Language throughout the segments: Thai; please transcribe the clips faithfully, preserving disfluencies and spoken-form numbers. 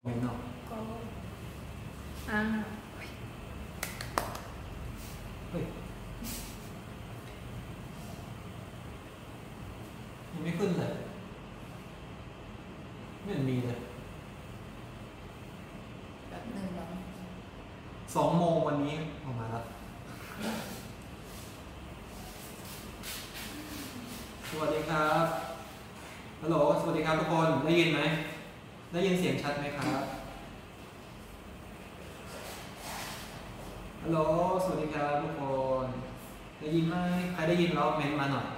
ไม่นอกก็อ่าเฮ้ยยังไม่ขึ้นเลยไม่เห็นมีเลยแบบหนึ่งแล้วสองโมงวันนี้ออกมาแล้วสวัสดีครับฮัลโหลสวัสดีครับทุกคนได้ยินไหมได้ยินเสียงชัดไหมครับฮัลโหลสวัสดีครับทุกคนได้ยินไหมใครได้ยินแล้วเม้นต์มาหน่อย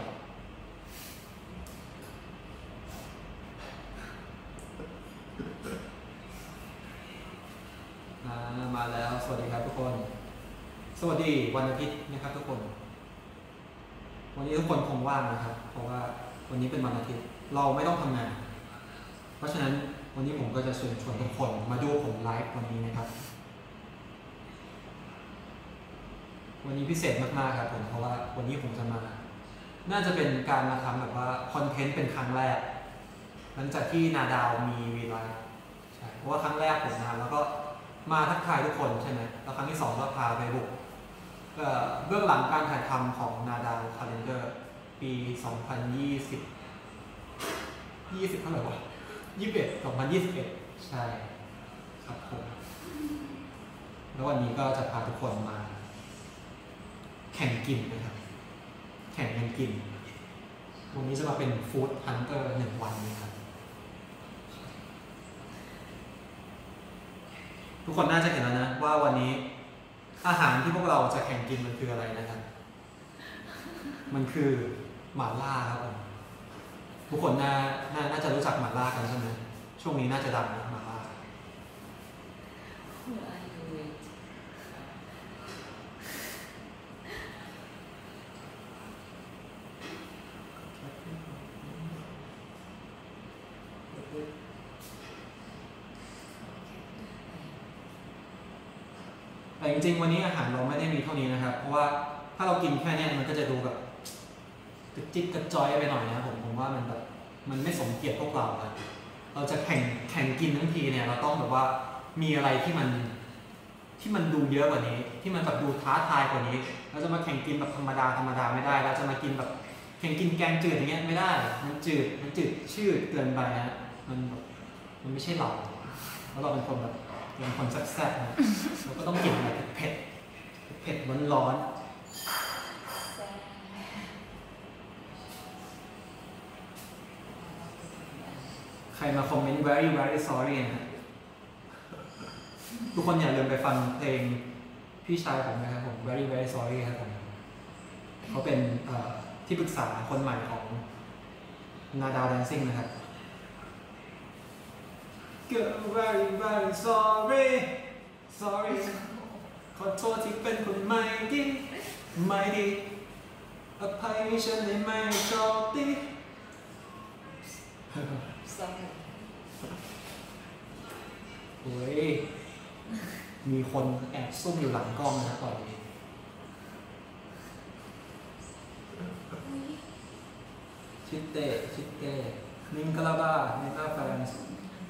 มาแล้วสวัสดีครับทุกคนสวัสดีวันอาทิตย์นะครับทุกคนวันนี้ทุกคนคงว่างนะครับเพราะว่าวันนี้เป็นวันอาทิตย์เราไม่ต้องทำงานเพราะฉะนั้นวันนี้ผมก็จะเชิญชวนทุกคนมาดูผมไลฟ์วันนี้นะครับวันนี้พิเศษมากๆครับผมเพราะว่าวันนี้ผมจะมาน่าจะเป็นการมาทำแบบว่าคอนเทนต์เป็นครั้งแรกหลังจากที่นาดาวมีวีไลฟ์ใช่เพราะว่าครั้งแรกผมมาแล้วก็มาทักทายทุกคนใช่ไหมแล้วครั้งที่สองก็พาไปบุกเบื้องหลังการถ่ายทำของนาดาวคาเลนเดอร์ปีสองพันยี่สิบ ยี่สิบเท่าไหร่วะยี่สิบเอ็ด สองพันยี่สิบเอ็ดใช่ครับผมแล้ววันนี้ก็จะพาทุกคนมาแข่งกินนะครับแข่งกันกินวันนี้จะมาเป็นฟู้ดฮันเตอร์หนึ่งวันนะครับทุกคนน่าจะเห็นแล้วนะว่าวันนี้อาหารที่พวกเราจะแข่งกินมันคืออะไรนะครับมันคือหม่าล่าครับผมทุกคนน่าน่าน่าจะรู้จักหม่าล่ากันใช่ไหมช่วงนี้น่าจะดังนะหม่าล่าแต่จริงๆวันนี้อาหารเราไม่ได้มีเท่านี้นะครับเพราะว่าถ้าเรากินแค่นี้มันก็จะดูแบบกระจิบกระจอยไปหน่อยนะผมผมว่ามันแบบมันไม่สมเกียรติพวกเราครับเราจะแข่งแข่งกินทั้งทีเนี่ยเราต้องแบบว่ามีอะไรที่มันที่มันดูเยอะกว่านี้ที่มันแบบดูท้าทายกว่านี้เราจะมาแข่งกินแบบธรรมดาธรรมดาไม่ได้เราจะมากินแบบแข่งกินแกงจืดอย่างเงี้ยไม่ได้มันจืดมันจืดชืดเกินไปฮะมันแบบมันไม่ใช่เราแล้วเราเป็นคนแบบเป็นคนแซ่บๆนะเราก็ต้องกินอะไรเผ็ดเผ็ดร้อนใครมาคอมเมนต์ very very sorry นะทุกคนอย่าลืมไปฟังเพลงพี่ชายผมนะครับผม very very sorry ครับผมเขาเป็นที่ปรึกษาคนใหม่ของนาดาวแดนซิ่งนะครับ very very sorry sorry ขอโทษที่เป็นคนไม่ดีไม่ดีอภัยฉันได้ไหมชอบดีโอ้ยมีคนแอบซุ่มอยู่หลังกล้องนะตอนนี้ชิเต้ชิเต้มิงกลาบาเมตาแฟนส์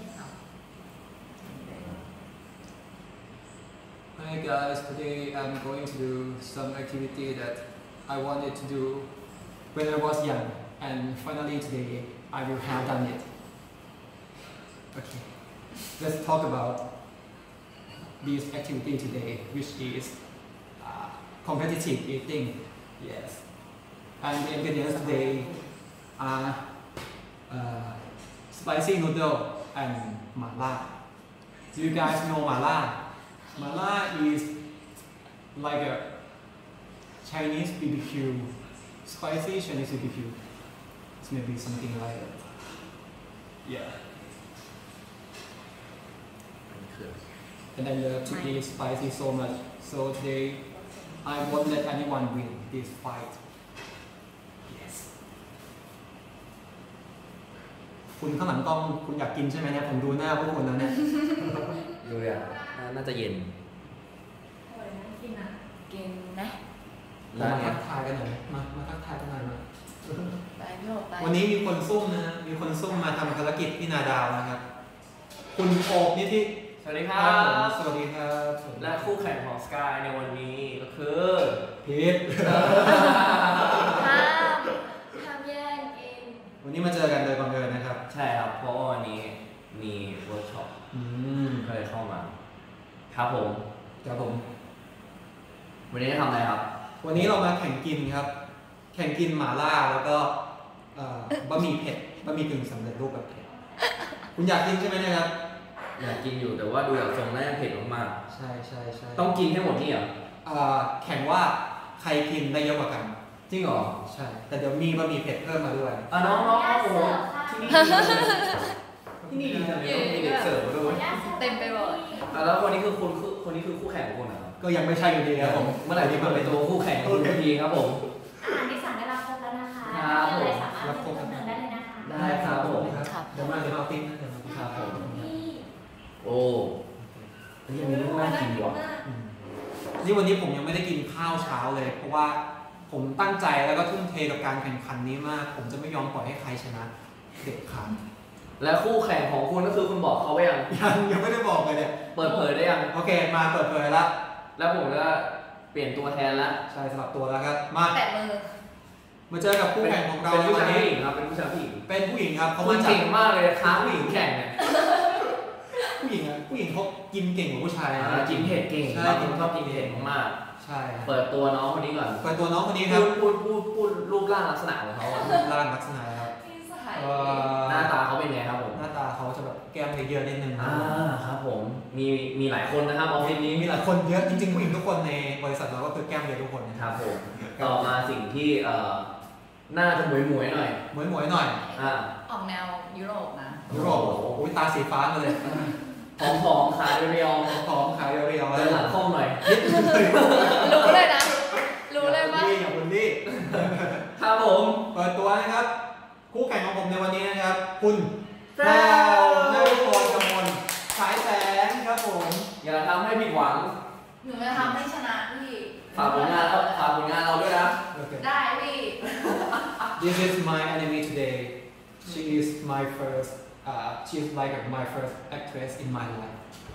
Hi guys, today I'm going to do some activity that I wanted to do when I was young and finally today I will have done it. Okay, let's talk about this activity today, which is uh, competitive eating. Yes, and the ingredients today are uh, spicy noodle and mala. Do you guys know mala? Mala is like a Chinese B B Q, spicy Chinese B B Q. It's maybe something like that. Yeah. And I love to eat spicy so much. So today, I won't let anyone win this fight. Yes. คุณข้างหลังกล้องคุณอยากกินใช่ไหมเนี่ยผมดูหน้าพวกคุณแล้วเนี่ยดูอ่ะน่าจะเย็นกินอ่ะกินนะมาทักทายกันหน่อยมามาทักทายกันหน่อยมาไปโยกไปวันนี้มีคนซุ่มนะมีคนซุ่มมาทำภารกิจที่นาดาวนะครับคุณโอบนิธิสวัสดีครัครับผมบสวัสดีครับและคู่แข่งของสกายในวันนี้ก็คือพีทห้ามห้ามแย่งกินวันนี้มาเจอกันโดยบังเอิญนะครับใช่ครับเพราะว่าวันนี้มีเวิร์กช็อปอืมก็เลยเข้ามาครับผมครับผมวันนี้จะทำอะไรครับวันนี้เรามาแข่งกินครับ แข่งกินหม่าล่าแล้วก็เอ่อบะหมี่เผ็ดบะหมี่กึ่งสำเร็จรูปแบบเผ็ดคุณอยากกินใช่ไหมเนะครับอยากกินอยู่แต่ว่าดูจากทรงน่าจะเผ็ดมากใช่ใช่ใช่ๆต้องกินให้หมดนี่เหรอเอ่อแข่งว่าใครกินได้เยอะกว่ากันจริงเหรอใช่ แต่เดี๋ยวมีบะหมี่เผ็ดเพิ่มมาด้วยอ่ะน้องๆครับผมที่นี่ที่นี่ดีจังเลยต้องมีเด็กเสิร์ฟมาด้วยเต็มไปหมดอ่ะแล้วคนนี้คือคุณคือคนนี้คือคู่แข่งของคุณเหรอครับก็ยังไม่ใช่อยู่ดีครับผมเมื่อไหร่ที่มันเป็นตัวคู่แข่งของคุณสักทีครับผมอาหารที่สั่งได้รับครบแล้วนะคะครับมีอะไรสามารถเพิ่มเติมได้เลยนะคะได้ครับผมครับเดี๋ยวมาเดี๋ยวมาเอาติ๊กนะเดี๋ยวมาติ๊กครับผมพี่โอ้อันนี้ยังมีเรื่องน่ากินอยู่อ่ะอืมนี่วันนี้ผมยังไม่ได้กินข้าวเช้าเลย เพราะว่าผมตั้งใจแล้วก็ทุ่มเทกับการแข่งขันนี้มาก ผมจะไม่ยอมปล่อยให้ใครชนะเด็ดขาดและคู่แข่งของคุณก็คือคุณบอกเขาไว้ยังยังยังไม่ได้บอกเลยเนี่ยเปิดเผยได้ยังโอเคมาเปิดเผยแล้วแล้วผมก็เปลี่ยนตัวแทนแล้วใช่สลับตัวแล้วครับมาแปะมือมาเจอกับคู่แข่งของเราเป็นผู้ในวัชาน ยนี้ผู้หญิงครับเป็นผู้ชายผู้หญิงเป็นผู้หญิงครับเขาคุมาณจากเก่งมากเลยท้าผู้หญิงแข่งเนี่ยผู้หญิงอะผู้หญิงเขากินเก่งกว่าผู้ชายนะกินเผ็ดเก่งใช่เราผมชอบกินเผ็ดมากใช่ครับๆเปิดตัวน้องคนนี้ก่อนเปิดตัวน้องคนนี้ครับพูดพูดพูดพูดรูปร่างลักษณะของเขาอะร่างลักษณะครับพี่สายเอ่อหน้าตาเขาเป็นไงครับผมหน้าตาเขาจะแบบแก้มเยอะๆนิดนึงอ่าครับผมมีมีหลายคนนะครับออฟฟิศนี้มีหลายคนเยอะจริงๆผู้หญิงทุกคนในบริษัทเราก็คือแก้มเยอะทุกคนนะคครัรับบ ผมต่อมาสิ่งที่เอ่อน่าจะหมวยหมวยๆหน่อยหมวยๆหน่อยอ่าออกแนวยุโรปนะยุโรปโอ้ยตาสีฟ้ามาเลยผอมๆขาเรียวพร้อมขายเรียวๆๆเดินหลังคล่อมหน่อยรู้เลยนะ รู้เลยว่าอย่าบุลลี่ครับผมเปิดตัวนะครับ คู่แข่งของผมในวันนี้นะครับ คุณแพแพรรววนารุพรกมลสายแสงครับผมอย่าทำให้ผิดหวังหนูจะทำให้ชนะพี่ฝากผลงานเราฝากผลงานเราด้วยนะ Okay. ได้พี่ This is my enemy today. She is my first. Uh, she is like my first actress in my life.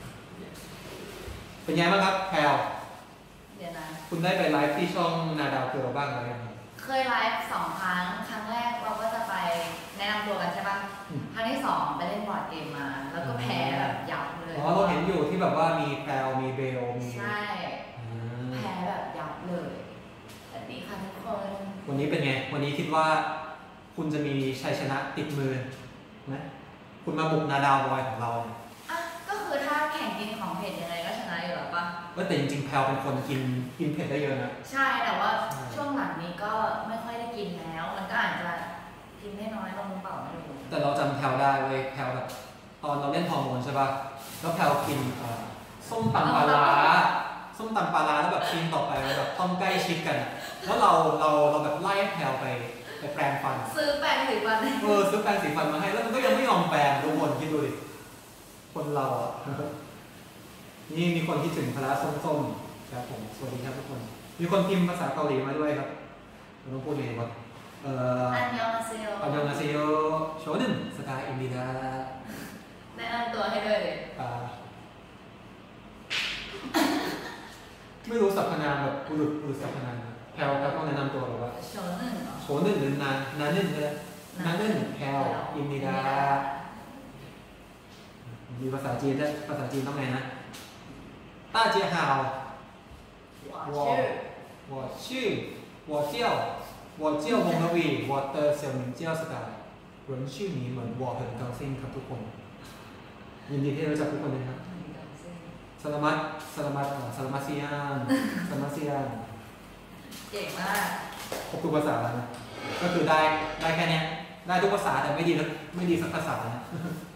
เป็นไงบ้างครับแพรวเดี๋ยวนะคุณได้ไปไลฟ์ที่ช่องนาดาวเกลือบ้างไหมครับเคยไลฟ์สองครั้ง ครั้งแรกเราก็จะไปแนะนำตัวกันใช่ปะอืมครั้งที่สองไปเล่นบอร์ดเกมมา แล้วก็แพ้แบบยับเลยอ๋อเราเห็นอยู่ที่แบบว่ามีแพรวมีเบลมีใช่อืมแพ้แบบยับเลยสวัสดีค่ะทุกคนวันนี้เป็นไง วันนี้คิดว่าคุณจะมีชัยชนะติดมือไหมคุณมาบุกนาดาวบอยของเราเนี่ยอ่ะ ก็คือถ้าแข่งกินของเผ็ดยังไงก็ชนะอยู่แล้วปะว่าแต่จริงๆแพรวเป็นคนกินกินเผ็ดได้เยอะนะใช่แต่ว่าใช่ช่วงหลังนี้ก็ไม่ค่อยได้กินแล้ว มันก็อาจจะกินได้น้อยลงหรือเปล่าไม่รู้แต่เราจำแพรวได้เว้ยแพรวแบบตอนเราเล่นฮอร์โมนใช่ป่ะแล้วแพรวกินเอ่อส้มตำปลาร้าส้มตำปลาร้าแล้วแบบกินต่อไปแบบต้องใกล้ชิดกันอะแล้วเราเราเราแบบไล่แพรวไปไปแปรงฟันซื้อแปรงสีฟันเออซื้อแปรงสีฟันมาให้แล้วมันก็ยังไม่ยอมแปรงทุกคนคิดดูดิคนเราอ่ะ นี่มีคนที่ถึงพละส้มๆครับผมสวัสดีครับทุกคน มีคนพิมพ์ภาษาเกาหลีมาด้วยครับเราต้องพูดยังไงวะเอ่ออันยองอาเซโยอันยองอาเซโยโชนึนสกายอินดีดาแนะนำตัวให้ด้วยเลยอ่าไม่รู้สรรพนามแบบบุรุษบุรุษสรรพนามแพลวครับต้องแนะนำตัวแบบว่าโชว์หนึ่งเหรอโชนึนหรือนานนานนึนเลยนานนึนแพลวอินดีดามีภาษาจีนด้วยภาษาจีนต้องไงนะต้าเจียฮาววอชื่อ我ชื่อ我叫我叫วงระวี我的小名叫สกาย人ชื่อนี้เหมือน我很高兴ครับทุกคนยินดีที่ได้รู้จักทุกคนเลยครับสลามัตสลามัตสลามัตซิยานสลามัตซิยานเก่งมากครบทุกภาษาแล้วนะก็คือได้ได้แค่เนี้ยได้ทุกภาษาแต่ไม่ดีสักไม่ดีสักภาษานะ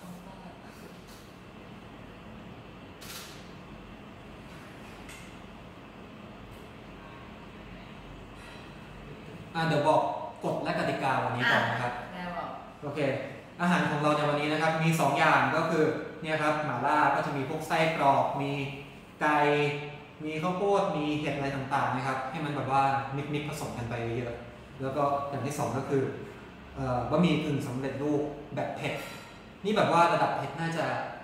อ่ะเดี๋ยวบอกกฎและกติกาวันนี้ก่อนนะครับแม่บอกโอเค อาหารของเราในวันนี้นะครับ มีสองอย่างก็คือเนี่ยครับหม่าล่าก็จะมีพวกไส้กรอกมีไก่มีข้าวโพดมีเห็ดอะไรต่างๆนะครับ ให้มันแบบว่ามิกๆผสมกันไปเยอะๆแล้วก็อย่างที่สองก็คือเอ่อบะหมี่กึ่งสำเร็จรูปแบบเผ็ดนี่แบบว่าระดับเผ็ดน่าจะ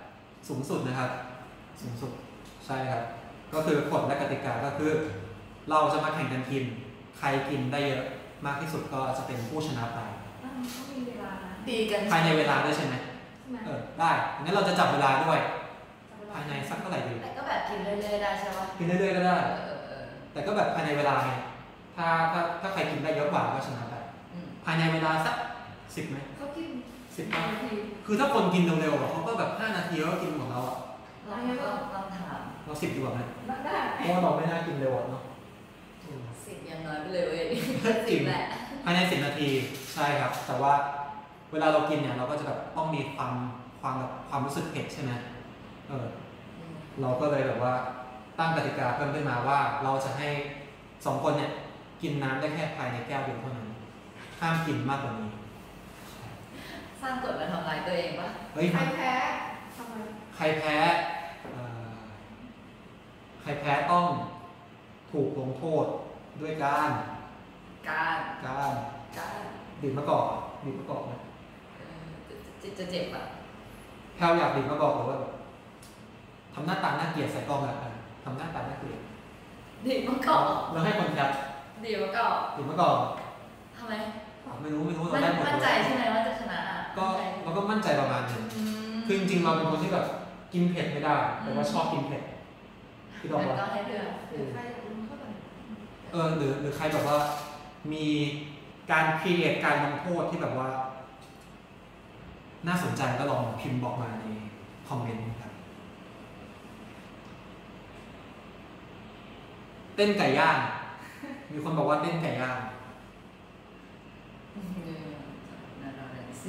สูงสุดนะครับสูงสุดใช่ครับก็คือกฎและกติกาก็คือ เราจะมาแข่งกันกินใครกินได้เยอะมากที่สุดก็จะเป็นผู้ชนะไปเขามีเวลานะดีกันภายในเวลาด้วยใช่ไหมใช่ไหมเออได้งั้นเราจะจับเวลาด้วยภายในสักเท่าไหร่ดีแต่ก็แบบกินเรื่อยๆได้ใช่ปะกินเรื่อยๆก็ได้เออเออแต่ก็แบบภายในเวลาไงถ้าถ้าถ้าใครกินได้เยอะกว่าก็ชนะไปอืมภายในเวลาสักสิบไหมเขากินสิบนานาทีทีคือถ้าคนกินเร็วๆอะเขาก็แบบห้านาทีแล้วก็กินของเราอะลองลองลองถามเราสิบดีกว่าไหมได้เพราะว่าเราไม่น่ากินเร็วอะเนาะอืมสิบยังน้อยไปเลยเว้ยจริสิงบแหละภายในสิบนาทีใช่ครับ แต่ว่าเวลาเรากินเนี่ยเราก็จะแบบต้องมีความความแบบความรู้สึกเผ็ดใช่ไหมเอออืมเราก็เลยแบบว่าตั้งกติกาเพิ่มขึ้นมาว่าเราจะให้สองคนเนี่ยกินน้ำได้แค่ภายในแก้วเดียวเท่านั้นห้ามกินมากกว่านี้สร้างกฎมาทำลายตัวเองปะเฮ้ยใครแพ้ทำไมใครแพ้เอ่อใครแพ้ต้องถูกลงโทษด้วยการการการการดื่มมะกอกดื่มมะกอกนะเออจะจะเจ็บอ่ะแพลวอยากดื่มมะกอกหรือว่าแบบทำหน้าตาน่าเกลียดใส่กล้องแบบอ่ะทำหน้าตาน่าเกลียดดีมะกอกแล้วให้คนแคปดีมะกอกดื่มมะกอกทำไมไม่รู้ไม่รู้เรามั่นได้หมดมั่นใจเลยใช่ไหมว่าจะชนะอ่ะก็มั่นใจเราก็มั่นใจประมาณหนึงอืมคือจริงๆเราเป็นคนที่แบบกินเผ็ดไม่ได้ แต่ว่าชอบกินเผ็ดพี่ดอกงั้นว่าก็ให้เลือกหรือใครอยากรู้เข้าไปเออหรือหรือใครแบบว่ามีการครีเอทการลงโทษที่แบบว่า น่าสนใจก็ลองพิมพ์บอกมาในคอมเมนต์ครับ เต้นไก่ย่าง มีคนบอกว่าเต้นไก่ย่างอืมนั่นเอาเลยสิ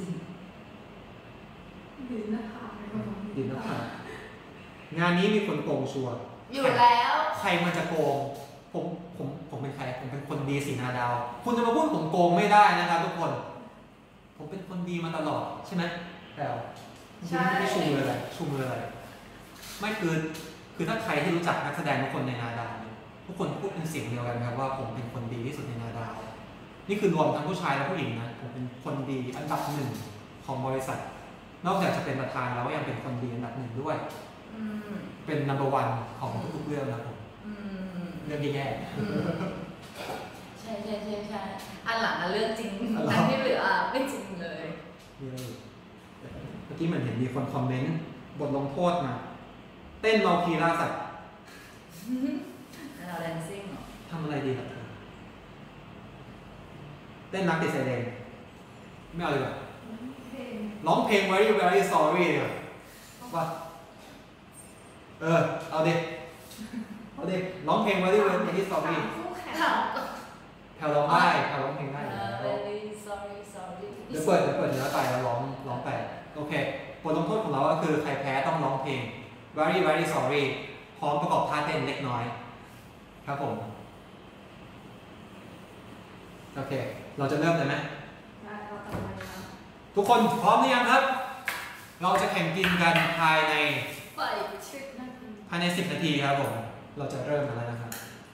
ดีนะคะดีนะครับงานนี้มีคนโกงชัวร์อยู่แล้วใครมันจะโกง ผมผมผมเป็นใคร ผมเป็นคนดีสีนาดาว คุณจะมาพูดผมโกงไม่ได้นะครับทุกคน ผมเป็นคนดีมาตลอดใช่ไหมแต่ไม่ชูมืออะไรชูมืออะไร ไม่คือคือถ้าใครที่รู้จักนักแสดงทุกคนในนาดาวเนี่ยทุกคนพูดเป็นเสียงเดียวกันครับว่าผมเป็นคนดีที่สุดในนาดาว นี่คือรวมทั้งผู้ชายและผู้หญิงนะผมเป็นคนดีอันดับหนึ่งของบริษัท นอกจากจะเป็นประธานแล้วก็ยังเป็นคนดีอันดับหนึ่งด้วยอืมเป็น number one ของทุกๆเรื่องนะผมอืมเรื่องแย่อืมใช่ใช่ใช่ใช่อันหลังอันเรื่องจริงอันหลังอันที่เหลือไม่จริงเลยๆมีอะไรอีกเมื่อกี้เหมือนเห็นมีคนคอมเมนต์บทลงโทษมา เต้นเมาคีล่าสัตว์นั่นเราแดนซิ่งเหรอทำอะไรดีครับเธอเต้นรักติดไซเรนไม่เอาเลยเหรอเพลงร้องเพลง very very sorry เลยเหรอว่าเออ เอาดิ เอาดิ ร้องเพลง very very sorry คู่แข่งถามก็แพลร้องได้แพลร้องเพลงได้เออยู่อแล้ว very sorry sorry เดี๋ยวเปิดเดี๋ยวเปิดเนื้อไปแล้วร้องร้องไปโอเคบทลงโทษของเราก็คือใครแพ้ต้องร้องเพลง very very sorry พร้อมประกอบท่าเต้นเล็กน้อย ครับผม โอเค เราจะเริ่มเลยไหมได้เราทำอะไรนะทุกคนพร้อมหรือยังครับ เราจะแข่งกินกันภายในไปชิดนาทีภายในสิบนาทีครับผม เราจะเริ่มกันแล้วนะครับ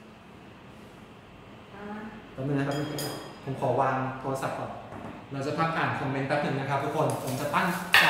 อ่าแป๊บนึงนะครับผมขอวางโทรศัพท์ก่อน เราจะพักอ่านคอมเมนต์แป๊บหนึ่งนะครับทุกคน ผมจะตั้งใจ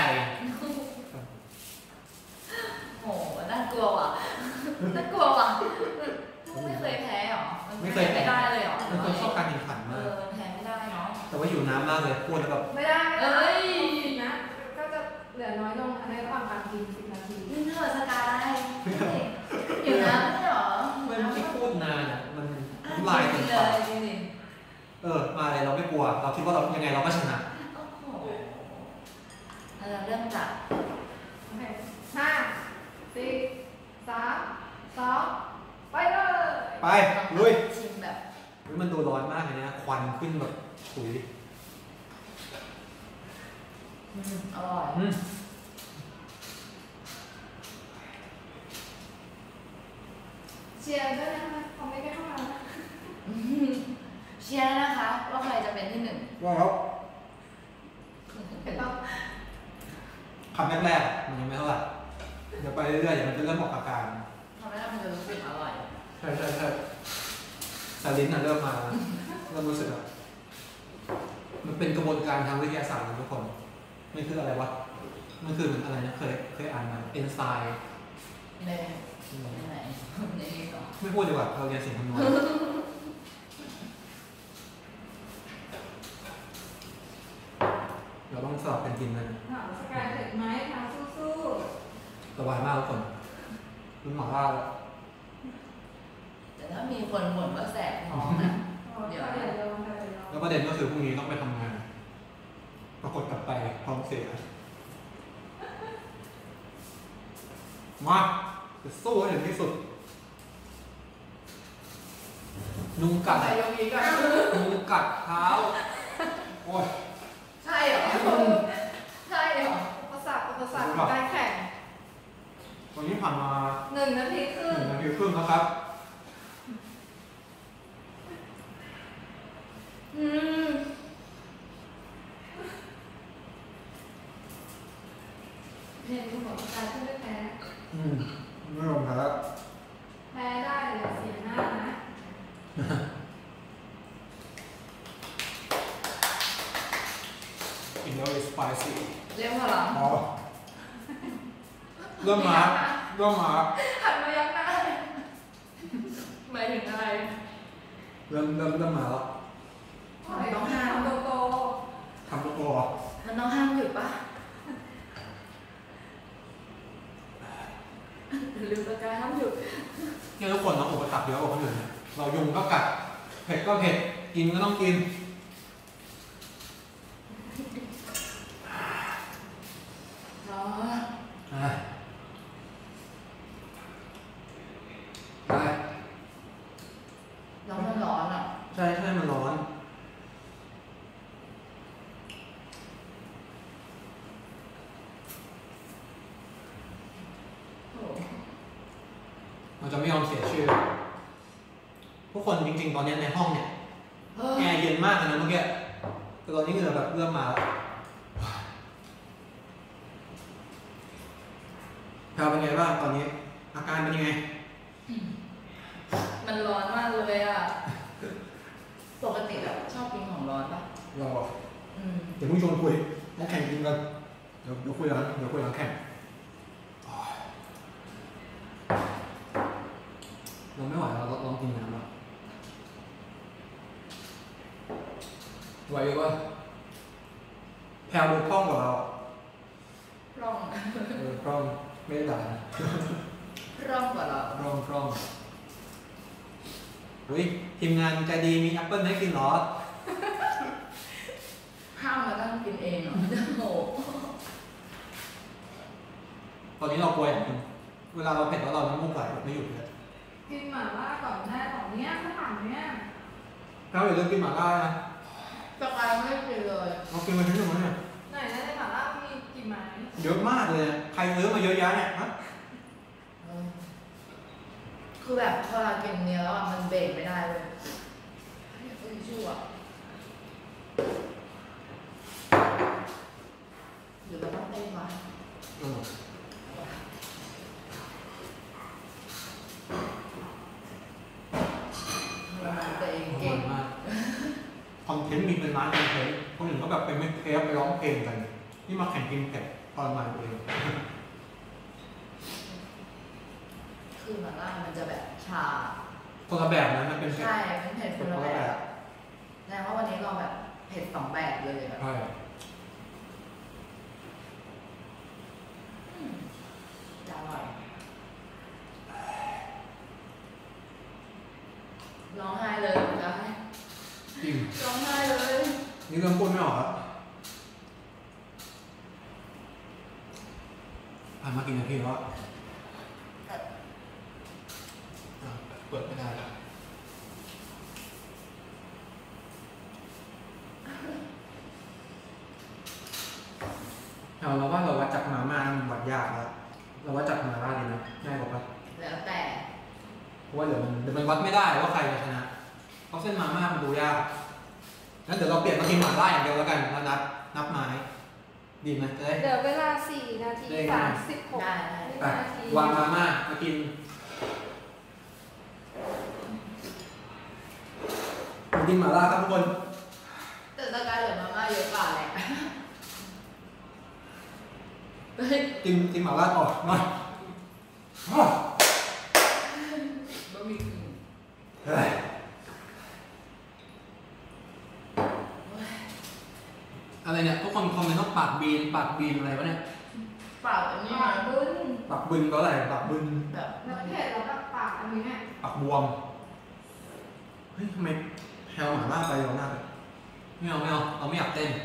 โหน่ากลัวว่ะน่ากลัวว่ะไม่เคยแพ้หรอมันไม่เคยแพ้ไม่ได้เลยหรอเป็นคนชอบการแข่งขันเอมากอมันแพ้ไม่ได้เนาะแต่ว่าอยู่น้ำมากเลยพูดแล้วแบบไม่ได้ไม่ได้เอ้ยนะ ก็จะเหลือน้อยลงในระหว่างการกินสิบนาทีนี่เธอสกายอยู่นะไม่ใช่หรอไม่ที่พูดนานอ่ะมันอ่ะน้ำลายจเต็ริมงๆเลปากยจริงเออ มาเลยเราไม่กลัว เราคิดว่าเรายังไงเราก็ชนะๆโอ้โหเราเริ่มจากโอเคห้าสี่สามสองไปเลยไป ลุยชิมแบบอุ๊ยมันดูร้อนมากเลยนะควันขึ้นแบบถุยอืมอร่อยอืมเชียร์ด้วยนะคะคอมเมนต์กันเข้ามานะอืมเชียร์นะคะว่าใครจะเป็นที่หนึ่งว่าแล้วเป็นต้องคำแรกๆมันยังไม่เท่าไหร่เดี๋ยวไปเรื่อยๆเดี๋ยวมันจะเริ่มออกอาการทำให้มันจะรู้สึกอร่อยใช่ใช่ใช่แต่ลิ้นน่ะเริ่มมาเริ่มรู้สึกแล้วมันเป็นกระบวนการทางวิทยาศาสตร์นะทุกคนมันคืออะไรวะมันคือมันอะไรนะเคยเคยอ่านมาเอนไซม์ในในไหนในนี้ก่อนไม่พูดดีกว่าเราเรียนสิ่งคำนวณเราต้องสอบกันกินนะถามสกายเผ็ดไหมทางสู้สบายมากทุกคนรุ่นหมาล่าแล้วแต่ถ้ามีคนบ่นว่าแสบท้องนะๆเดี๋ยวเดี๋ยวลองเดี๋ยวลองแล้วประเด็นก็คือพรุ่งนี้ต้องไปทำงานปรากฏกลับไปท้องเสียมาจะสู้ให้ถึงที่สุดนุงกัดใส่ยงยีก่อนนุงกัดเท้าโอ้ยใช่เหรอใช่เหรออุปสรรคอุปสรรคของการแข่งวันนี้ผ่านมาหนึ่งนาทีคหรึ่งนึ่งนาทีครึ่งแล้วครับอืมเนี่ยคุณบอกสกายขึ้นไม่แพ้อืมไม่ลงครับแพ้ได้แต่อย่าเสียหน้านะอินโดนีเซีย spicy เรียกว่าหรออ๋อเริ่มมาเริ่มมาหันมายักหน้าหมายถึงอะไรเริ่มเริ่มเริ่มมาแล้วต้องห้ามโตโตทำตัวมันต้องห้ามหยุดปะลืมประกาศห้ามหยุดเนี่ยทุกคนต้องอุปสรรคเยอะกว่าคนอื่นเนี่ยเรายุงก็กัดเผ็ดก็เผ็ดกินก็ต้องกินอ๋ออ่ะได้แล้วมันร้อนอ่ะใช่ใช่มันร้อนโอ้เราจะไม่ยอมเสียชื่อทุกคนจริงๆตอนนี้ในห้องเนี่ยเฮ้ยแอร์เย็นมากเลยนะเมื่อกี้แต่ตอนนี้เหงื่อแบบเริ่มมาแล้วแพลวเป็นไงบ้างตอนนี้ อาการเป็นยังไงมันร้อนมากเลยอ่ะ ปกติแบบชอบกินของร้อนปะเราอืมเดี๋ยวพุ่งชวนคุยต้องแข่งกินกันเดี๋ยวเดี๋ยวคุยหลังเดี๋ยวคุยหลังแข่งเราไม่ไหวเราลองกินน้ำแล้วไหวอยู่ปะแพลวดูคล่องกว่าเราร่องเออคล่องไม่ได้ด่านะร่องกว่าเราคล่องคล่องอุ้ยทีมงานใจดีมีแอปเปิลให้กินเหรอห้ามมาตั้งกินเองเหรอโอ้โหตอนนี้เราป่วยเวลาเราเผ็ดแล้วเราน้ำมูกไหลแบบไม่หยุดเลยกินหม่าล่าก่อนได้ของเนี้ยถ้าถามเนี้ยแพลวอย่าลืมกินหม่าล่านะสกายไม่ได้กินเลยเรากินมาทิ้งตรงนั้นเนี่ยไหนนะในหม่าล่ามีกี่ไม้เยอะมากเลยอะใครซื้อมาเยอะแยะเนี่ยฮะเออคือแบบพอเรากินเนื้อแล้วอะมันเบรกไม่ได้เลยไม่ชั่วหรือเราต้องเต้นวะเออเราตัวเองขอบเก่คุงณมากคอนเทนต์มีเป็นร้านคอนเทนต์คนอื่นก็แบบไปไม่เทปไปร้องเพลงกันนี่มาแข่งกินเผ็ดตอนมาตัวเองคือหมาล่ามันจะแบบชาคนละแบบนะมันเป็นเผ็ดใช่เป็นเผ็ดคนละแบบแสดงว่าวันนี้เราแบบเผ็ดสองแบบเลยแบบใช่อืมจะอร่อยร้องไห้เลยร้องไห้จริงร้องไห้เลยนี่เริ่มพูดไม่ออกแล้วผ่านมากี่นาทีแล้วอะอ่ะเปิดไม่ได้แล้วเอาเราว่าเราวัดจากมาม่ามันวัดยากแล้วเราวัดจากมาล่าดีนะง่ายกว่าปะแล้วแต่เพราะว่าเดี๋ยวมันเดี๋ยวมันวัดไม่ได้ว่าใครจะชนะเพราะเส้นมาม่ามันดูยากงั้นเดี๋ยวเราเปลี่ยนมากินหม่าล่าอย่างเดียวแล้วกันแล้วนับนับไม้ดีไหมจะได้เหลือเวลาสี่นาทีสามสิบหกได้อ่ะนาทีวางมาม่ามากินมากินหม่าล่าครับทุกคนแต่สกายเหลือมาม่าเยอะกว่าแหละ ไปกินกินหม่าล่าต่อมาบะหมี่กึ่งอะไรเนี่ยทุกคนคอมเมนต์ว่าปากบีนปากบีนอะไรวะเนี่ยปากอันนี้ปากบึ้นปากบึนก็อะไรปากบึนแบบแล้วเผ็ดแล้วก็ปากอันนี้เนี่ยปากบวมเฮ้ยทำไมแพลวหม่าล่าไปเยอะมากเลยไม่เอาไม่เอาเราไม่อยากเต้น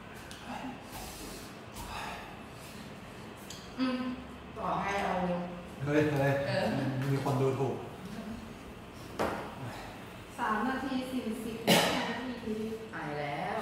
อืมต่อให้เอาเฮ้ยเฮ้ยมีคนดูถูกสามนาทีสี่สิบนาทีอายแล้ว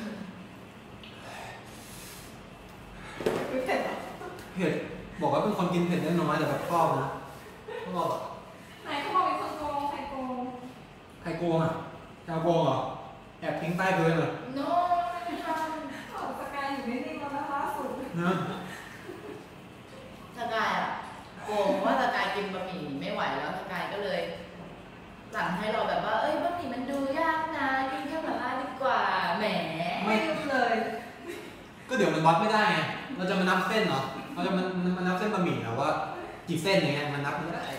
เผ็ดเหรอเผ็ดบอกว่าเป็นคนกินเผ็ดได้น้อยแต่แบบชอบนะชอบอ่ะไหนเขาบอกเป็นคนโกงใครโกงใครโกงอ่ะแพลวโกงเหรอแอบทิ้งใต้พื้นเหรอ no ไม่ทำอ๋อสกายอยู่นิ่งๆแล้วนะคะสุดนะสกายอ่ะโกงว่าสกายกินบะหมี่ไม่ไหวแล้วสกายก็เลยสั่งให้เราแบบว่าเอ้ยบะหมี่มันดูยากนะกินแค่หม่าล่าดีกว่าแหมไม่เลยก็เดี๋ยวมันวัดไม่ได้ไงเราจะมานับเส้นเหรอเราจะมันมันนับเส้นบะหมี่เหรอว่ากี่เส้นอย่างเงี้ยมันนับไม่ได้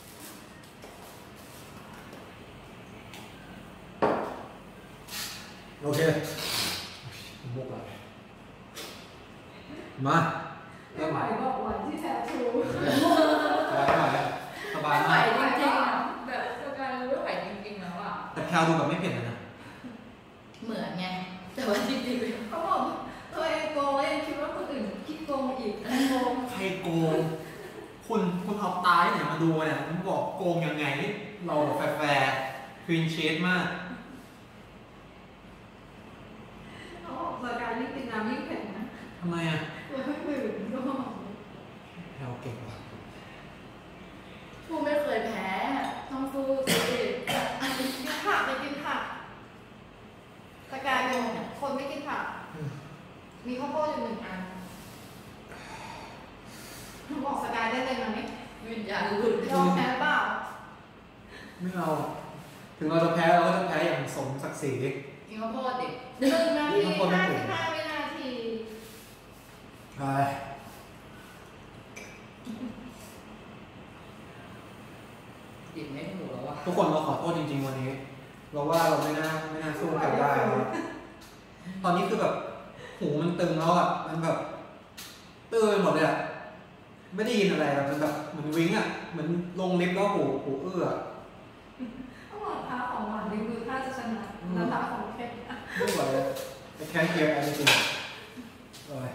โอเคมุกอะไรมาไม่ไหวบอกหวานที่แท้ทรูไม่ไหวสบายมากไม่ไหวจริงๆอ่ะแบบสกายไม่ไหวจริงๆแล้วอ่ะแต่แพลวดูแบบไม่เผ็ดนะเหมือนไงแต่ว่าจริงๆเขาบอกตัวเองโกงเองคิดว่าคนอื่นคิดโกงอีกใครโกงใครโกงคุณคุณเอาตายเนี่ยมาดูเนี่ยมันบอกโกงยังไงเราแฟร์ควีนเชสมากเขาบอกสกายยิ่งกินน้ำยิ่งเผ็ดนะทำไมอ่ะตัวไม่ตื่นก็แพลวเก่งว่ะผู้ไม่เคยแพ้ต้องสู้สิกินผักไม่กินผักสกายเป็นคนไม่กินผักมีข้าวโพดอยู่หนึ่งอันบอกสกายได้เลยไหมวิญญาณหลุดยอมแพ้เปล่าไม่เอาถึงเราจะแพ้เราก็จะแพ้อย่างสมศักดิ์ศรีกินข้าวโพดดิหนึ่งนาทีห้าสิบห้าวินาทีใช่กินไม่ถูกแล้วว่ะทุกคนเราขอโทษจริงๆวันนี้เราว่าเราไม่น่าไม่น่าสู้ใครได้ตอนนี้คือแบบหูมันตึงแล้วอ่ะมันแบบตื้อไปหมดเลยอ่ะไม่ได้ยินอะไรแบบมันแบบเหมือนวิ้งอ่ะเหมือนลงลิฟต์แล้วหูหูเอื้อต้องบอกท้าของหวานในมือถ้าจะชนะแล้วท้าของเผ็ดไม่ไหวไอ้แค่เกียร์อะไรจริงเลย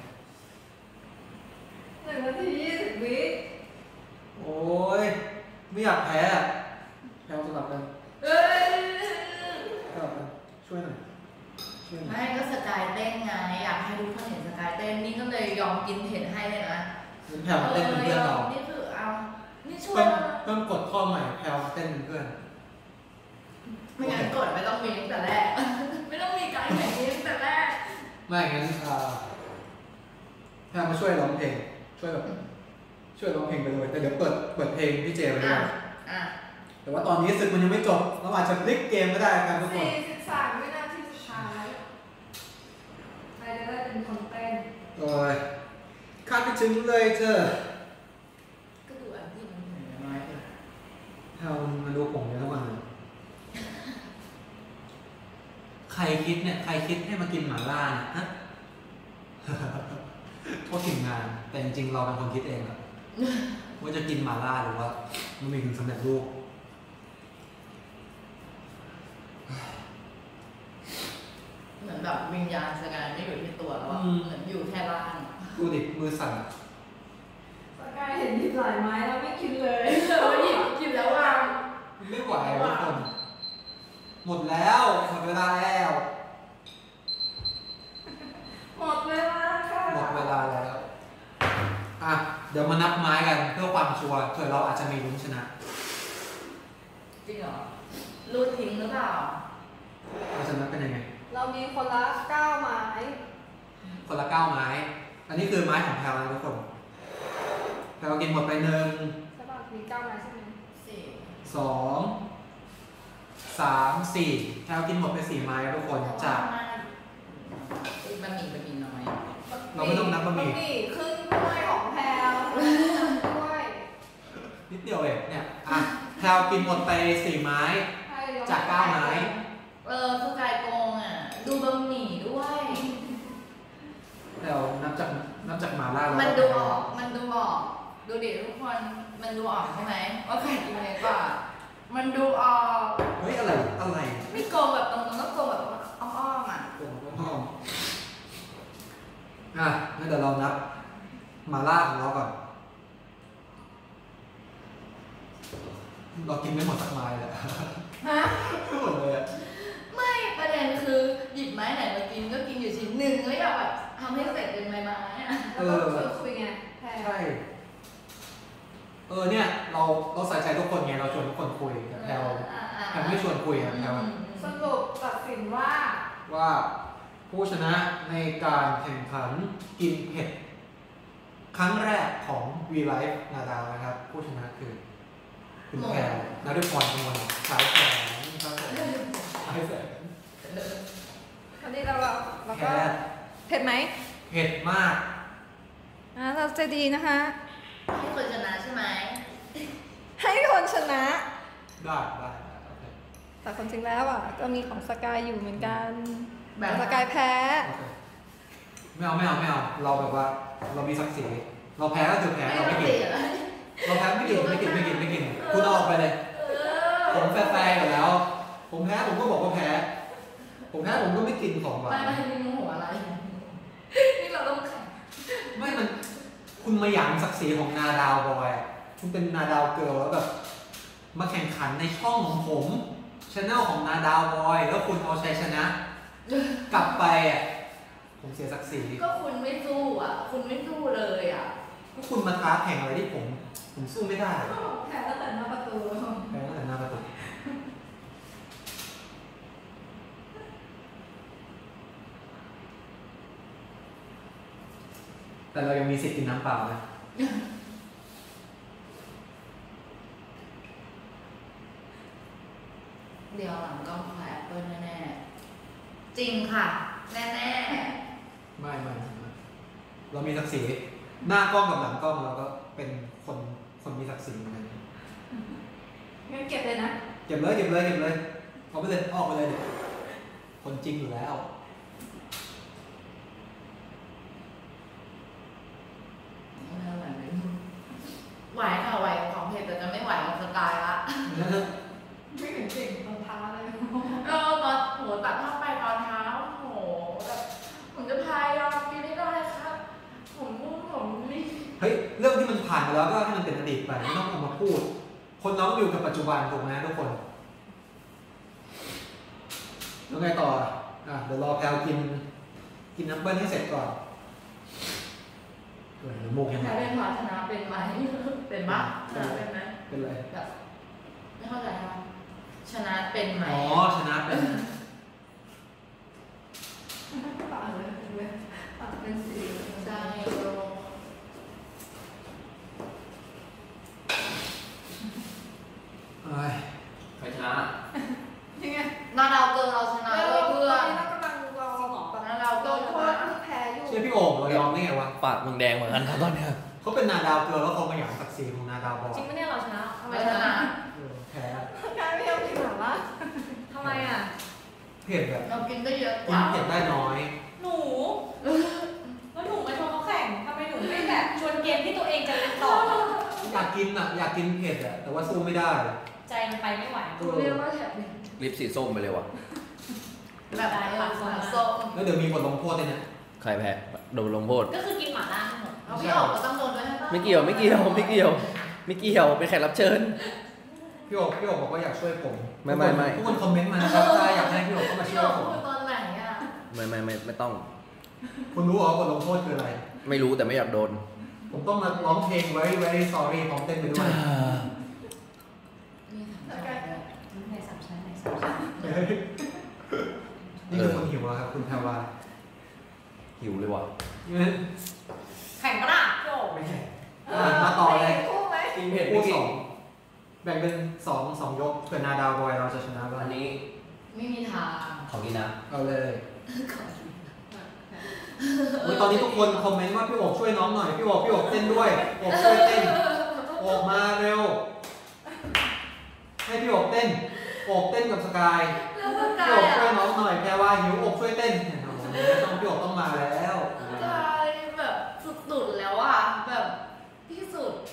หนึ่งนาทียี่สิบวิโอ้ยไม่อยากแพ้แพ้สลับกันเอ้ยสลับกันช่วยหน่อยไม่ก็สกายเต้นไงอยากให้ทุกคนเห็นสกายเต้นนี่ก็เลยยอมกินเห็นให้เลยนะแพลวเต้นเป็นเพื่อนเรานี่คือเอานี่ช่วยเพิ่มกดข้อใหม่แพลวเต้นเป็นเพื่อนไม่งั้นกดไม่ต้องมีตั้งแต่แรกไม่ต้องมีการแข่งนี้ตั้งแต่แรกไม่งั้นแพลวมาช่วยร้องเพลงช่วยแบบช่วยร้องเพลงไปเลยแต่เดี๋ยวเปิดเปิดเพลงพี่เจไปด้วยแต่ว่าตอนนี้ศึกมันยังไม่จบเราอาจจะพลิกเกมก็ได้กันทุกคนสี่สิบสามวินาทีสุดท้ายใครจะได้เป็นคนเต้นโอ้ยคาดไม่ถึงเลยเธอก็ดูอันที่มันเหมือนน้อยเลยเรามาดูผมกันทุกวันเลยใครคิดเนี่ยใครคิดให้มากินหม่าล่าเนี่ยฮะโทษทีมงานแต่จริงๆเราเป็นคนคิดเองครับว่าจะกินหม่าล่าหรือว่ามันมีถึงสำเร็จรูปเหมือนแบบวิญญาณสกายไม่อยู่ที่ตัวแล้วเหมือนอยู่แค่ร่างดูดิมือสั่นสกายเห็นหยิบหลายไม้แล้วไม่กินเลยเราหยิบหยิบแล้ววางไม่ไหวทุกคนหมดแล้วหมดเวลาแล้วหมดเวลาค่ะหมดเวลาแล้วอ่ะเดี๋ยวมานับไม้กันเพื่อความชัวร์เผื่อเราอาจจะมีลุ้นชนะจริงเหรอรูดทิ้งหรือเปล่าเราจะนับเป็นยังไงเรามีคนละเก้าไม้คนละเก้าไม้อันนี้คือไม้ของแพลวนะทุกคนแพลวกินหมดไปหนึ่งใช่ป่ะมีเก้าไม้ใช่ไหมสี่สองสามสี่แพลวกินหมดไปสี่ไม้ทุกคนจากบะหมี่บะหมี่น้อยเราไม่ต้องนับบะหมี่ครึ่งด้วยของแพลวด้วยนิดเดียวเองเนี่ยอ่ะแพลวกินหมดไปสี่ไม้จากเก้าไม้เออคือกายโกงอ่ะดูบะหมี่ด้วยแพลวนับจากนับจากหมาล่าแล้วมันดูออกมันดูออกดูดิทุกคนมันดูออกใช่ไหมว่าใครกินเยอะกว่ามันดูออกเฮ้ยอะไรอะไรไม่โกงแบบตรงๆก็โกงแบบอ้อมๆอ่ะโอ้โหอ่ะงั้นเดี๋ยวเรานับหมาล่าของเราก่อนเรากินไม่หมดสักไม้เลยฮะไม่หมดเลยอะไม่ประเด็นคือหยิบไม้ไหนมากินก็กินอยู่ชิ้นหนึ่งไม่อยากแบบทำให้เสร็จเป็นไม้ไม้อะแล้วก็คุยคุยไงแพลวใช่เออเนี่ยเราเราใส่ใจทุกคนไงเราชวนทุกคนคุยแต่แพลวแพลวไม่ชวนคุยอะแพลวสรุปตัดสินว่าว่าผู้ชนะในการแข่งขันกินเผ็ดครั้งแรกของ V Life นาดาวนะครับ ผู้ชนะคือคุณแพรนฤพรกมลฉายแสงครับผมฉายแสงวันนี้เราเราเราแพก็รเผ็ดไหมเผ็ดมากอ่ะเราใจดีนะคะให้คนชนะใช่ไหมให้คนชนะได้ได้ได้โอเคแต่ความจริงแล้วอ่ะก็มีของสกายอยู่เหมือนกันแบแต่บสกายแพ้โอเคไม่เอาไม่เอาไม่เอาเราแบบว่าเรามีศักดิ์ศรีเราแพ้ก็คือแพ้เราไม่กินเราแพ้ไม่กินไม่กินไม่กินไม่กินคุณเอาออกไปเลย ผมแฟร์ๆอยู่แล้ว ผมแพ้ผมก็บอกว่าแพ้ ผมแพ้ผมก็ไม่กินของหวานไม่ไม่ไม่มีหัวอะไรนี่เราต้องแข่งไม่มันคุณมาหยามศักดิ์ศรีของนาดาวบอยอะคุณเป็นนาดาวเกิร์ลแล้วแบบมาแข่งขันในช่องของผมช anel ของนาดาวบอย แล้วคุณเอาชัยชนะ กลับไปอ่ะผมเสียศักดิ์ศรีก็คุณไม่สู้อ่ะ คุณไม่สู้เลยอ่ะก็คุณมาท้าแข่งอะไรที่ผม ผมสู้ไม่ได้แพ้ตั้งแต่หน้าประตูแพ้ตั้งแต่หน้าประตูแต่เรายังมีสิทธิ์กินน้ำเปล่านะเดี๋ยวหลังกล้องขอแอปเปิลแน่ๆ จริงค่ะ แน่ไม่ไม่ไม่เรามีศักดิ์ศรีหน้ากล้องกับหลังกล้องเราก็เป็นคนคนมีศักดิ์ศรีเหมือนกันงั้นเก็บเลยนะเก็บเลยเก็บเลยเก็บเลยเอาไปเลยออกไปเลยเดี๋ยวคนจริงอยู่แล้วๆไหวค่ะไหวของเพจแต่จะไม่ไหวของสกายละไม่เห็นเก่งตอนท้าเลยเออตอนโหตัดภาพไปตอนเช้าโหแบบผมจะพายยอมกินไม่ได้ครับ ผมมุ่งผมนี่เฮ้ยเรื่องที่มันผ่านมาแล้วก็ให้มันเป็นอดีตไปไม่ต้องเอามาพูด คนเราต้องอยู่กับปัจจุบันถูกไหมทุกคนแล้วไงต่ออ่ะเดี๋ยวรอแพลวกิน กินน้ำเบิ้ลให้เสร็จก่อนเออโมกยังไงถ้าเป็นหมาชนะเป็นไหมเป็นปะชนะเป็นไหมเป็นไรแบบไม่เข้าใจครับชนะเป็นไหมอ๋อชนะเป็นปากเลยเลยปากเป็นสีใช่โลเอ้ยใครชนะยังไงนาดาวเกินเราชนะเราเลยเพื่อนเรากำลังรอแบบนาดาวโดเกินนโทษที่แพ้อยู่เชื่อพี่โอ่งเรายอมได้ไงวะปากมึงแดงเหมือนกันครับตอนเนี้ยเขาเป็นนาดาวเกิร์ลแล้วเขามาหยามศักดิ์ศรีของนาดาวบอยจริงไหมเนี่ยเราชนะทำไมไม่ชชนะนะเออแพ้กายไม่ยอมกินหรอวะทำไมอ่ะเผ็ดแบบเรากินก็เยอะกกินว่าเผ็ดได้น้อยหนูแล้วหนูมาชวนเขาแข่งทำไมหนูไม่แบบชวนเกมที่ตัวเองจะเล่นต่ออยากกินอ่ะอยากกินเผ็ดอ่ะแต่ว่าสู้ไม่ได้ใจมันไปไม่ไหวกูเรียกว่าแถบนี้ลิปสีส้มไปเลยว่ะแบบเออสารส้มแล้วเดี๋ยวมีบทลงโทษด้วยเนี่ยใครแพ้โดนลงโทษก็คือกินหม่าล่าทั้งหมดเราพี่ออกก็ต้องโดนด้วยใช่ปะไม่เกี่ยวไม่เกี่ยวไม่เกี่ยวไม่เกี่ยวเป็นแขกรับเชิญพี่โอ๊คพี่โอ๊คบอกว่าอยากช่วยผมไม่ไม่ไม่ทุกคนคอมเมนต์มานะครับถ้าอยากให้พี่โอ๊คเข้ามาพี่ช่วอย อกผมพูดตอนไหนอ่ะไม่ไม่ไม่ไม่ต้องคุณรู้เหรอบทลงโทษคืออะไรไม่รู้แต่ไม่อยากโดนผมต้องมาร้องเพลง very very sorry พร้อมเต้นไปด้วยมีทางการด้วยในสามชั้นในสามชั้นนี่คือคนหิวแล้วครับคุณแพรวาหิวเลยว่ะงั้นแข่งปะล่ะโยไม่ใช่อ่ะมาต่อเลยคู่ไหมกินเผ็ดคู่สองแบ่งเป็นสองสองยกเผื่อนาดาวบอยเราจะชนะบ้างอันนี้ไม่มีทางของนี่นะเอาเลยขอโอ้ยตอนนี้ทุกคนคอมเมนต์ว่าพี่โอบช่วยน้องหน่อยพี่โอบพี่โอบเต้นด้วยโอบช่วยเต้นโอบมาเร็วให้พี่โอบเต้นโอบเต้นกับสกายแล้วสพี่กาโอย บอ่ะช่วยน้องหน่อยแพรว่าหิวโอบช่วยเต้นเนี่ยโอ้โหต้องพี่โอบต้องมาแล้วสกายแบบสุดๆแล้วอ่ะแบบที่สุด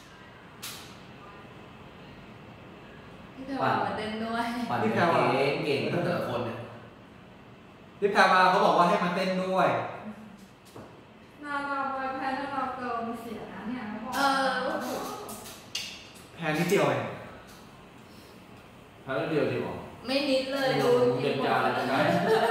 พี่แพรวามาเต้นด้วยปั่นเก่งเก่งแต่ละคนเนี่ยพี่แพรมาเขาบอกว่าให้มาเต้นด้วยนาราบอยแพนนาราเกิร์ลเสียนะเนี่ยเขาบอกเออแพรนิดเดียวเองแพ้เดียวดีกว่าไม่นิดเลยดูเด็ดจานเลยไง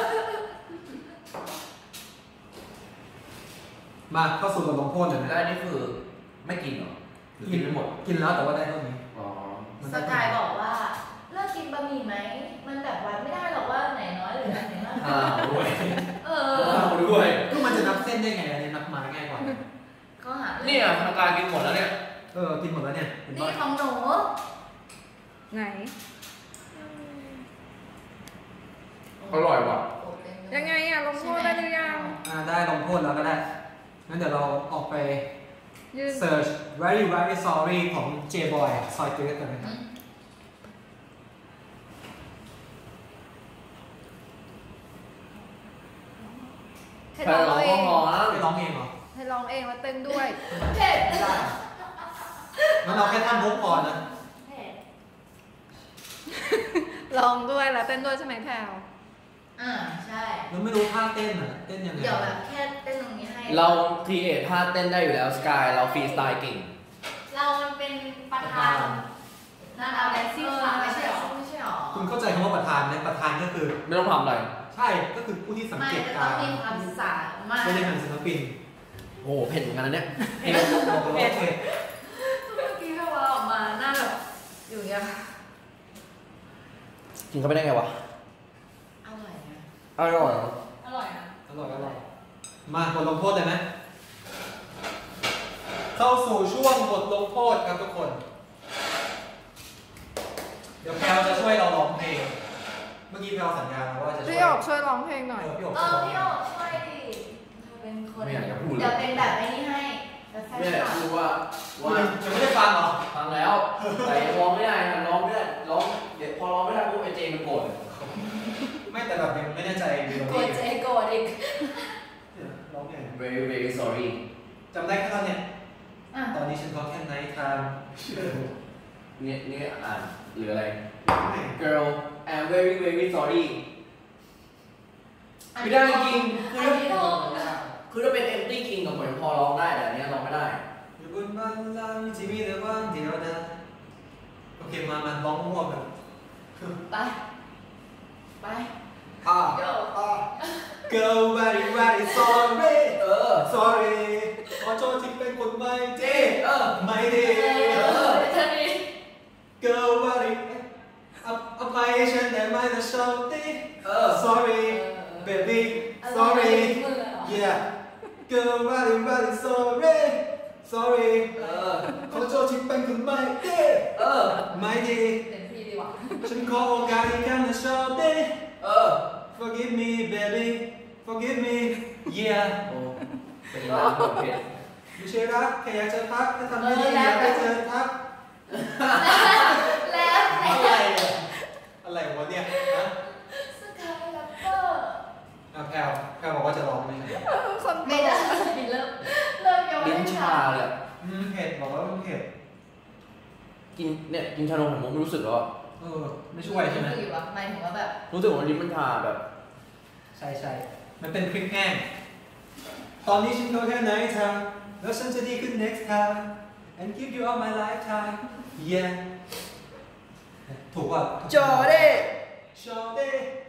มาเข้าสู่บทลงโทษเลยนะแล้วนี่คือไม่กินเหรอหรือกินไม่หมดกินแล้วแต่ว่าได้เท่านี้อ๋อสกายบอกว่าเลิกกินบะหมี่ไหมมันแบบวัดไม่ได้หรอกว่าไหนน้อยหรือไหนมากอ้าวด้วยเอออ้าวด้วยก็มันจะนับเส้นได้ไงอันนี้นับไม้ง่ายกว่าก็หาเนี่ยทางการกินหมดแล้วเนี่ยเออกินหมดแล้วเนี่ยเห็นนี่ปะของหนูไหนอร่อยว่ะยังไงอะลงโทษได้หรือยังอ่าได้ลงโทษแล้วก็ได้งั้นเดี๋ยวเราออกไปยืน search very very sorry ของ J-Boy ซอยเกรสกันนะครับให้ร้องเองพอแล้วไปร้องเองเหรอให้ร้องเองแล้วเต้นด้วยเผ็ดไม่ได้งั้นเราแค่ท่านฮุกก่อนนะเผ็ดร้องด้วยแล้วเต้นด้วยใช่ไหมแพลวอ่าใช่เราไม่รู้ท่าเต้นอ่ะเต้นยังไงเดี๋ยวแบบแค่เต้นตรงนี้ให้เราครีเอทท่าเต้นได้อยู่แล้วสกายเราฟรีสไตล์เก่งเรามันเป็นประธานนาราแดนซิ่งค่ะไม่ใช่หรอไม่ใช่หรอคุณเข้าใจคำว่าประธานไหมประธานก็คือไม่ต้องทำอะไรใช่ก็คือผู้ที่สังไม่เกตจะกาต้องรมีความสามารถบริหารศิลปินโอ้โหเผ็ดเหมือนกันนะเนี่ยเองบอกเลยว่าเผ็ดเมื่อกี้ถ้าว่าออกมาหน้าแบบอยู่อย่างกินเข้าไปได้ไงวะอร่อยนะอร่อยอร่อยนะอร่อยอร่อยมาบทลงโทษเลยไหมเข้าสู่ช่วงบทลงโทษครับทุกคน เดี๋ยวแพลวจะช่วยเราร้องเพลง เมื่อกี้แพลวสัญญาแล้วว่าจะช่วยพี่ออกช่วยร้องเพลงหน่อยเออพี่ออกเอช่วยอร้องเพลงพี่โอช่วยดิเธอเป็นคนไม่อยากจะพูดเลเดี๋ยวย เป็นแบบไอ้นี้ให้แบบแฟไม่อยากชั่นพูดว่าว่าว่ายังไม่ได้ฟังเหรอฟังแล้วแต่ยังร้องไม่ได้นะร้องไม่ได้ร้องเดี๋ยวพอร้องไม่ได้ปุ๊บไอเจมันโกรธไม่แต่แบบยังไม่แน่ใจเมโลโกดี้ดเจโกดอีกร้องไง very very sorry จำได้แค่ตอนเนี้ยอ่ะตอนนี้ฉันก็แค่ไนท์ไทม์เนี่ยเนี่ยอ่านหรืออะไร girl I'm very very sorry ไม่ได้จริงอันนี้ท่องนะคือถ้าเป็น empty king กับผมพอร้องได้แต่อันเนี้ยร้องไม่ได้อยู่บนบันลังก์ที่มีแต่ว่างเดียวดายโอเคมามาร้องมั่วแบบไปไปอ่าโยอ่า Girl very very sorry เออ sorry ขอโทษที่เป็นคนไม่ดีเออไม่ดีเออเธอนี่ Girl very ออภัยฉันได้ไหมนะชอบดีเออ sorry baby sorry yeah Girl very very sorry sorry เออขอโทษที่เป็นคนไม่ดีเออไม่ดีเต็มที่ดีกว่าฉันขอโอกาสอีกครั้งนะชอบดีเออ Forgive me baby Forgive me yeah โอ้เป็นยังไงผมเผ็ดไม่ใช่รักแค่อยากจะทักถ้าทำไม่ดีอยากให้เธอทักแล้วไหนอะไรอะอะไรวะเนี่ยฮะสกายแรปเปอร์อ่ะแพลวแพลวบอกว่าจะร้องไหมครับคนไม่ได้เริ่มเริ่มยังไม่ลิ้นได้ชาเลยอะอืมเผ็ดบอกว่ามันเผ็ดกินเนี่ยกินชานมผมไม่รู้สึกแล้วอะเออไม่ช่วยใช่ไหมอยู่วะหมายถึงว่าแบบรู้สึกว่าลิ้นมันชาแบบใช่ใช่มันเป็นพริกแห้งตอนนี้ฉันก็แค่ไหนทางแล้วฉันจะดีขึ้น next time and give you all my lifetime yeah ถูกป่ะจอเด้ชอเต้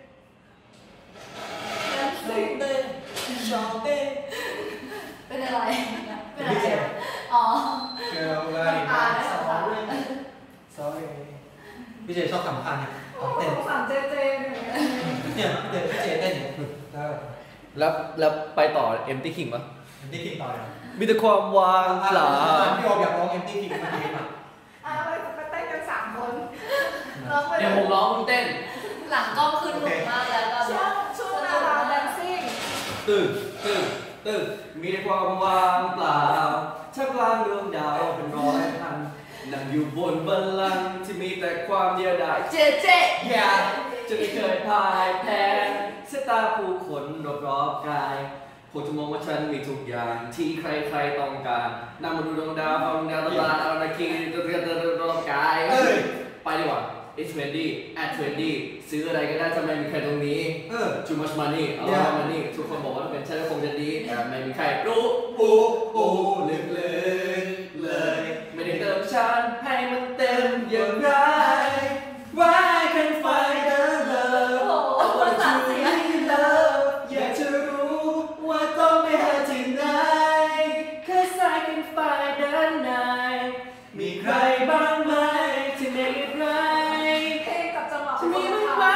แล้วซิงเดินชอเต้เป็นอะไรเป็นอะไรอ๋อ Girl very very sorry sorry พี่เจชอบทำพันเนี่ยทำเต้นสามเจเจเนี่ยเนี่ยพี่เจพี่เจเต้นอยู่ได้แล้วแล้วไปต่อ empty king ปะ Empty King ต่อเลยมีแต่ความว่างเปล่าพี่โอมอยากร้อง Empty King มาดีป่ะอ่ะไปไปเต้นกันสามคนร้องไปเดี๋ยวผมร้องคุณเต้นหลังกล้องขึ้นหนุกมากแล้วตอนช่วงช่วงนาราแดนซิ่งตึ้งตึ้งตึ้งมีแต่ความว่างเปล่าถ้ากลางดวงดาวเป็นร้อยพันนั่งอยู่บนบัลลังก์ที่มีแต่ความเดียวดายเจ๊เจ๊อย่าจะไม่เคยพ่ายแพ้สายตาผู้คนรอบๆกายพวกจะมองว่าฉันมีทุกอย่างที่ใครๆต้องการนั่งมาดูดวงดาวฟังดาวตลาดเอานาคีตัวเรียนรอบกายไปดีกว่า it's twenty at twenty ซื้ออะไรก็ได้ถ้าไม่มีใครตรงนี้เออ too much money a lot of money ทุกคนบอกว่าเป็นฉันก็คงจะดีแต่ไม่มีใครรู้อู้อู้ลึกๆเลยไม่ได้เติมฉันให้มันเต็มอย่างไร Why can't find the love I want to be love อยากจะรู้ว่าต้องไปหาที่ไหน Cause I can find the night มีใครบ้างไหมที่ไม่ไรเพลงกับจังหวะจะมีบ้างไหม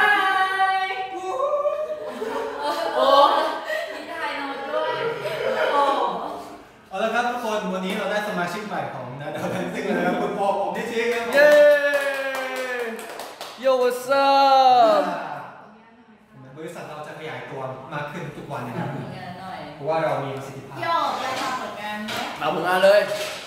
โอ้มีได้โน้ตด้วยโอ้เอาละครับทุกคนวันนี้เราได้สมาชิกใหม่ของนาดาวแดนซิ่งแล้วนะครับคุณปอผมนิชิครับเย้ Yo what's up บริษัทเราจะขยายตัวมากขึ้นทุกวันนะครับมีงานหน่อยเพราะว่าเรามีประสิทธิภาพพี่ออกไปทำผลงานไหมเอาผลงานเลย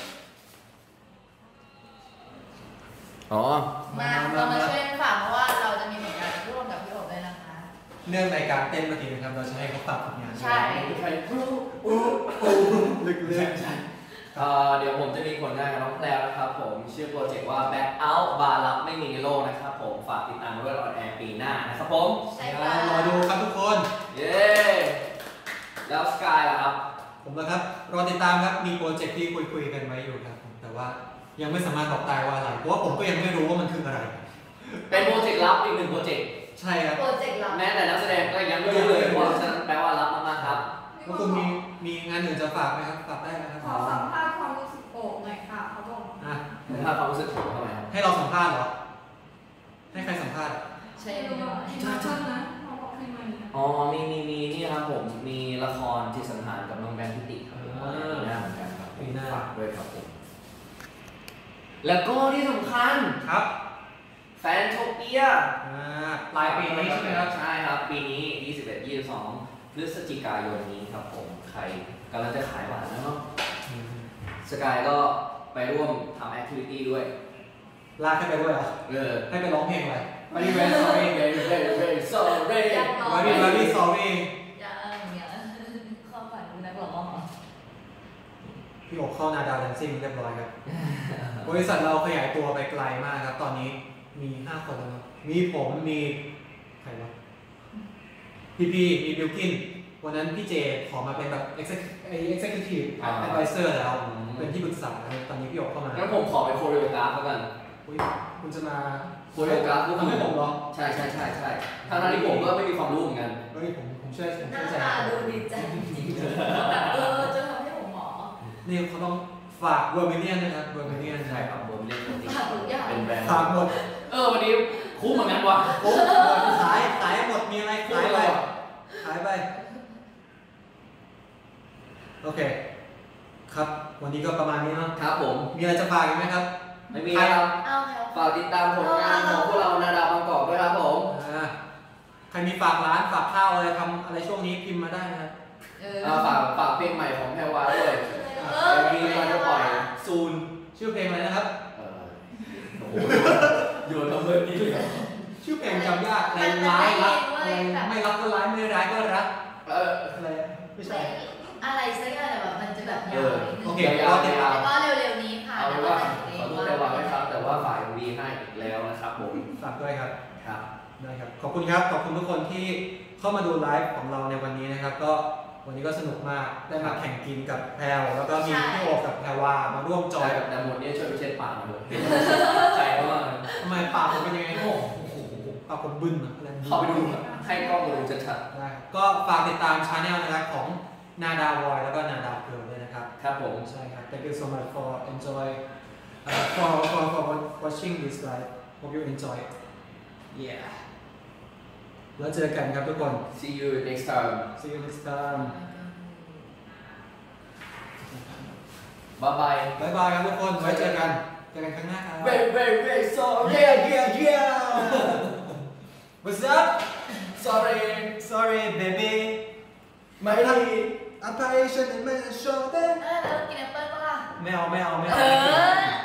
อ๋อมาเรามาช่วยกันฝากเพราะว่าเราจะมีผลงานร่วมกับพี่โอบด้วยนะคะเนื่องในการเต้นเมื่อกี้นะครับเราจะให้เขาฝากผลงานใช่ใครรู้อู้อู้ลึกเลยเอ่อเดี๋ยวผมจะมีผลงานกับน้องแพรวนะครับผมชื่อโปรเจกต์ว่า Back Out บาร์ลับไม่มีในโลกนะครับผมฝากติดตามด้วยออนแอร์ปีหน้านะครับผมใช่เดี๋ยวค่ะรอดูครับทุกคนเย้แล้วสกายล่ะครับผมนะครับรอติดตามครับมีโปรเจกต์ที่คุยคุยๆกันไว้อยู่ครับผมแต่ว่ายังไม่สามารถบอกได้ว่าอะไรเพราะว่าผมก็ยังไม่รู้ว่ามันคืออะไรเป็นโปรเจกต์ลับอีกหนึ่งโปรเจกต์ใช่ครับโปรเจกต์เราแม้แต่นักแสดงก็ยังไม่รู้เลยว่าฉะนั้นแปลว่าลับมากๆครับแล้วคุณมีมีงานอื่นจะฝากไหมครับฝากได้นะครับขอสัมภาษณ์ความรู้สึกโอบหน่อยค่ะเขาบอกอ่ะผมถ้าความรู้สึกผมทำไมครับให้เราสัมภาษณ์เหรอให้ใครสัมภาษณ์ใช่ไม่ไหมรู้ว่าให้มาเพิ่มนะเขาบอกให้มาเนี่ยอ๋อมีมีมีนี่ครับผมมีละครที่สังหารกับน้องแบงค์พิติครับปีหน้าเหมือนกันครับปีหน้าฝากด้วยครับผมแล้วก็ที่สำคัญครับแฟนโทเปียอ่าปลายปีนี้ใช่ไหมครับใช่ครับปีนี้ยี่สิบเอ็ด ยี่สิบสองพฤศจิกายนนี้ครับผมใครกำลังจะขายบัตรแล้วเนาะอืมสกายก็ไปร่วมทำแอคทิวิตี้ด้วยลากให้ไปด้วยเหรอเออให้ไปร้องเพลงอะไร very very sorry very very very sorry อยากร้อง Very Very Sorry ยังยังเข้าฝันดูนักร้องเหรอพี่โอกเข้านาดาวแดนซิ่งเรียบร้อยครับ บริษัทเราขยายตัวไปไกลมากครับ ตอนนี้มีห้าคนแล้วครับมีผมมีใครวะพี่พีมีบิลกินวันนั้นพี่เจขอมาเป็นแบบ executive advisor แล้วเป็นที่ปรึกษาตอนนี้พี่โอกเข้ามางั้นผมขอเป็นโคเรียกราฟแล้วกันอุ๊ยคุณจะมาโคเรียกราฟทำให้ผมเหรอใช่ใช่ใช่ใช่ทางนั้นที่ผมก็ไม่มีความรู้เหมือนกันเฮ้ยผมผมเชื่อผมหน้าเชื่อใจตาดูดีใจจริงๆแบบเออจะทำให้ผมหมอนี่เขาต้องฝากเวอร์มิเนียนนะครับเวอร์มิเนียนใช่ครับผมเรียนปกติฝากทุกอย่างเป็นแบรนด์ฝากหมดเออวันนี้คุ้มเหมือนกันว่ะโอ้ขายขายหมดมีอะไรขายไปขายไปโอเคครับวันนี้ก็ประมาณนี้เนาะครับผมมีอะไรจะฝากอีกไหมครับไม่มีครับเอาแล้วฝากติดตามผลงานของพวกเรานาดาบางกอกด้วยครับผมอ่าใครมีฝากร้านฝากข้าวอะไรทำอะไรช่วงนี้พิมพ์มาได้นะครับเออเอ่อฝากฝากเพลงใหม่ของแพรวาด้วยเอเอ็อมวีเราจะปล่อยซูนชื่อเพลงอะไรนะครับเออโอ้โหโยนมาเบอร์นี้เลยเหรอชื่อเพลงจำยากอะไรร้ายรักอะไรไม่รักก็ร้ายไม่ร้ายก็รักเอออะไรไม่ใช่อะไรสักอย่างแต่แบบมันจะแบบยาวนิดนึงโอเคยาวๆแล้วก็เร็วๆนี้ค่ะเอาเป็นว่าขอโทษแพรวาด้วยครับ แต่ว่าฝ่าย เอ็ม วี ให้อีกแล้วนะครับผมฝากด้วยครับครับได้ครับขอบคุณครับขอบคุณทุกคนที่เข้ามาดูไลฟ์ของเราในวันนี้นะครับ ก็วันนี้ก็สนุกมากได้มาแข่งกินกับแพรวแล้วก็มีพี่โอกับแพรวามาร่วมจจออยยกับดามุนเนี่ยช่วยไปเช็ดปากหน่อยเถอะใจมากเลยทำไมปากผมเป็นยังไงโอ้โหปากผมบึ้นอะอะไรเข้าไปดูให้กล้องดูชัดได้ครับก็ฝากติดตามช anel นะครับของนาดาวอยแล้วก็นาดาวเกิร์ลด้วยนะครับๆครับผมใช่ครับ thank you so much for enjoy uh, for for for watching this live hope you enjoy yeah แล้วเจอกันครับทุกคน see you next time see you next time bye bye บายบายครับทุกคนไว้เจอกันเจอกันครั้งหน้าครับ very very very sorry yeah yeah yeah What's up sorry sorry baby ไม่ดีอภัยฉันได้ไหมโชว์ได้เออแล้วกินแอปเปิ้ลปะล่ะไม่เอาไม่เอาไม่เอเอาอ